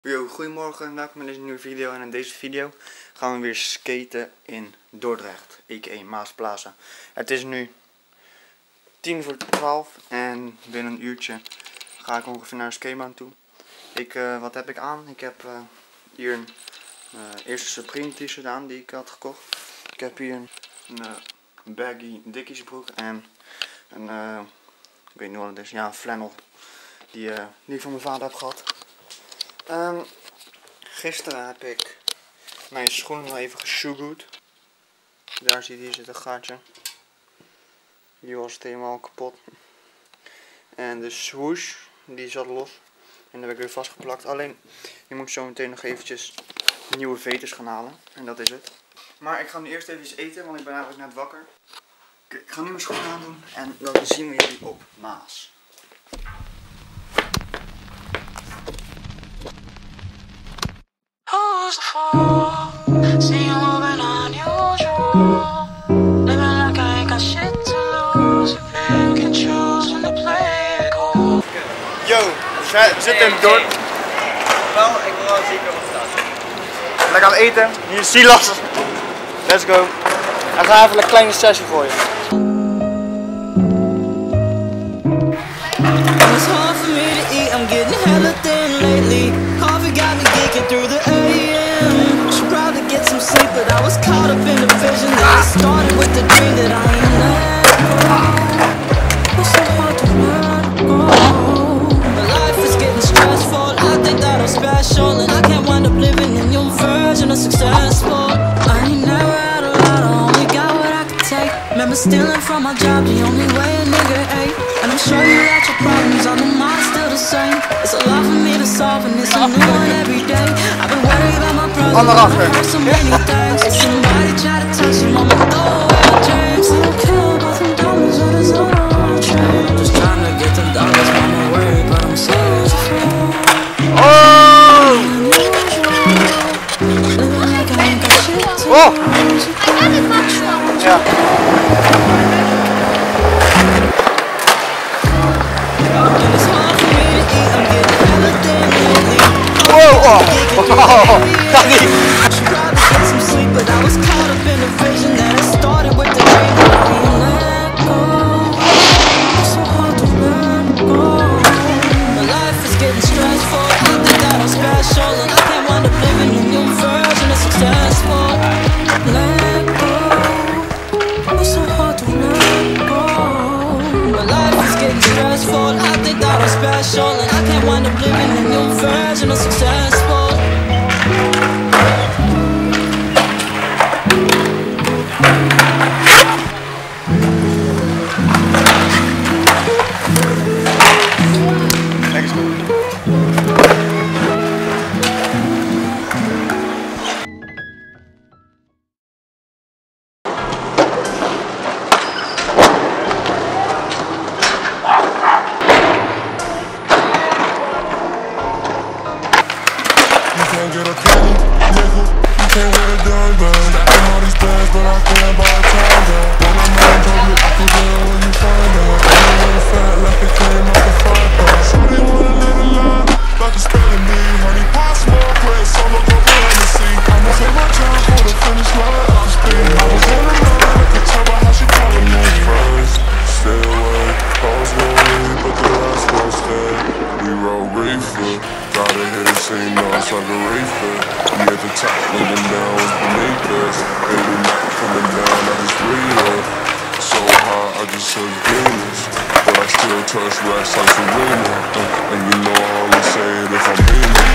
Yo, goedemorgen en welkom bij deze nieuwe video. En in deze video gaan we weer skaten in Dordrecht, a.k.a. Maasplaza. Het is nu 11:50 en binnen een uurtje ga ik ongeveer naar een skatebaan toe. Wat heb ik aan? Ik heb hier een eerste Supreme t-shirt aan die ik had gekocht. Ik heb hier een baggy Dickies broek en een, ik weet niet wat het is, ja, een flannel die ik van mijn vader heb gehad. Gisteren heb ik mijn schoenen nog even geshoegoed. Daar zit een gaatje. Die was het helemaal kapot. En de swoosh, die zat los. En daar heb ik weer vastgeplakt. Alleen, je moet zo meteen nog eventjes nieuwe veters gaan halen. En dat is het. Maar ik ga nu eerst even eten, want ik ben eigenlijk net wakker. Oké, ik ga nu mijn schoenen aandoen en dan zien we jullie op Maas. Yo, we zitten in het dorp. Wel, ik wil wel zeker wat staan. Lekker aan het eten. Hier is Silas. Let's go. En ga even een kleine sessie voor je. But I was caught up in the vision that started with the dream that I ain't let go. It's so hard to let go. My life is getting stressful. I think that I'm special and I can't wind up living in your version of successful. I ain't never had a lot, I only got what I could take. Remember stealing from my job, the only way a nigga ate. And I'm sure you got your problems, I know mine's still the same. It's a lot for me to solve and it's a new one every day. I've been worried about my brother, so many things. If somebody try to touch him, I'ma throw away my dreams. I don't care about them dollars or this oil train. Just trying to get them dollars, mama worried, but I'm so living like I ain't got shit to lose. And it's hard for me to eat, I'm getting hella thin lately. Should probably get some sleep, but I was caught up in a vision that it started with the dream that I ain't let go. It's so hard to let go. My life is getting stressful. I think that I'm special and I can't wind up living in your version of successful. Let go. It's so hard to let go. My life is getting stressful. I think that I'm special and I can't wind up living in your version of successful. Get a penny, nickel, you can't get a dime back. Stacking all these bags, but I can't buy a time back. When I'm out in public, I can tell when you find out. I'm a little fat like it came out the fire pot. Shorty wanna live a life like a spelling bee. Honey pot, small plate, solo go for Hennessy. I'ma take my time for the finish line, I'm speed. I was on the line, I could tell by how she calling me. First, stay away, calls won't leave, but the rest won't stay. We roll reefer. Gotta hit it, say no, it's like a reefer. We at the top, looking down, what's beneath us. Baby, not coming down, I just breathe up. So high, I just took Venus. But I still touch racks like Serena. And you know I only say it if I'm in it.